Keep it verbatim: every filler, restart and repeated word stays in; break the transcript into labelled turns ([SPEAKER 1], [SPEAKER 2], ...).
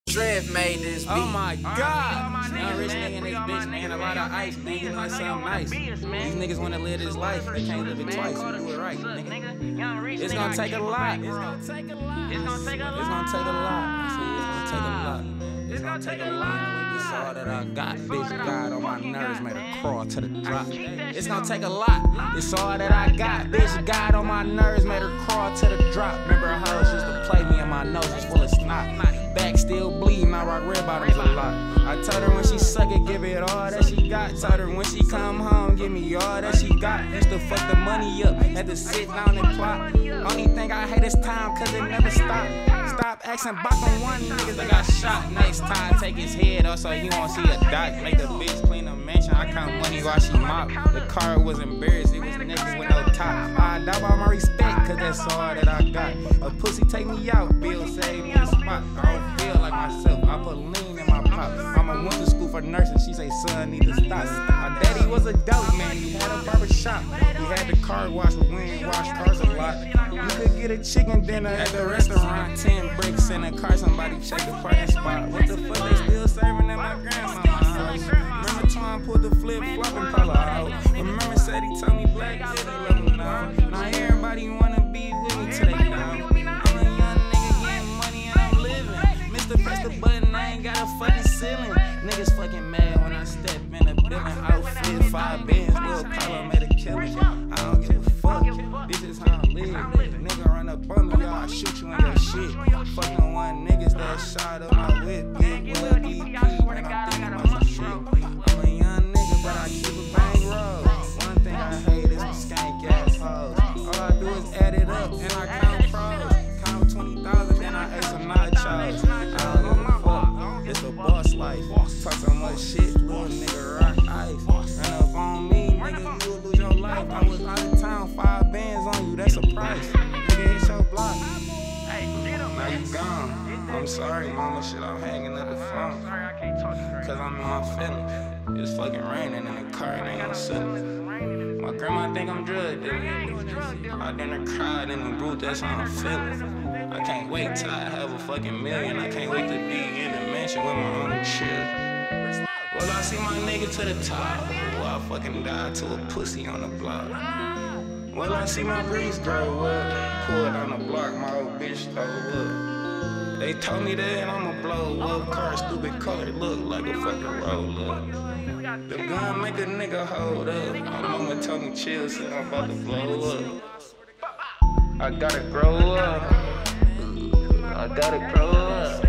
[SPEAKER 1] Trev made this beat.
[SPEAKER 2] Oh my god! Young rich nigga in this bitch, man. A lot of ice, man. You like something nice. These niggas wanna live this life. They can't live it twice. You do it right, nigga. It's gonna take a lot. It's gonna take a lot. It's gonna take a lot. It's gonna take a lot. I see, it's gonna take a lot. It's gonna take a lot. It's all that I got. Bitch, God on my nerves made her crawl to the drop. It's gonna take a lot. It's all that I got. Bitch, God on my nerves made her crawl to the drop. Remember her hoes used to play me and my nose was full of snot. Back still bleeding, I rock red bottoms a lot. I told her when she suck it, give it all that she got. Told her when she come home, give me all that she got. Used to fuck the money up, had to sit down and plot. Only thing I hate is time, cause it never stopped. Stop asking back on one niggas that got shot. Next time, take his head off so he won't see a dot. Make the bitch clean the mansion, I count money while she mop. The car was embarrassed, it was niggas with no top. I die by my respect, cause that's all that I got. A pussy take me out, Bill save me a spot. I don't feel like myself, I put lean in my pop. Mama went to school for nursing, she say son need to stop. My daddy was a dope man, he had a barber shop. He had the car wash, but we ain't wash cars a lot. You could get a chicken dinner at the restaurant. Ten bricks in a car, somebody check the parking spot. What the fuck they still serving at my grandmama's house? Remember Twan pulled the flip flop and color out. Remember said he told me black, yeah, they let me know. Now everybody wanna be with me till they down. I'm a young nigga getting money and I'm living. Mister press the button, I ain't got a fucking ceiling. Niggas fucking mad when I step in the building. Outfit, five bands, Will Collar made a killing. I don't give a fuck, this is how I live. Nigga run up on me, I'll shoot you in your shit. Fucking one niggas that shot up my whip. Big Will D P, man, I'm thinking about some shit. I'm a young nigga, but I keep a bankroll. One thing I hate is some skank ass hoes. All I do is add it up and I count pros. Count twenty thousand, then I ate some nachos. I don't give a fuck, it's a boss life. Talk so much shit, little nigga rock ice. Run up on me, nigga, you'll lose your life. I was out of town, five bands on you, that's a price. Nigga, hit your block. Now you gone. I'm sorry, mama, shit, I'm hanging up the phone. Cause I'm in my feelings. It's fucking raining in the car, it ain't no ceiling. My grandma think I'm drug dealing. I done cried in the booth, that's how I'm feeling. I can't wait till I have a fucking million. I can't wait to be in the mansion with my own children. Well, I see my nigga to the top. Well, I fucking died to a pussy on the block. Well, I see my breeze grow up. Pulled on the block, my old bitch throw up. They told me that I'ma blow up. Car stupid color, look like a fucking roll up. The gun make a nigga hold up. My mama told me chill, said I'm about to blow up. I gotta grow up. I gotta grow up.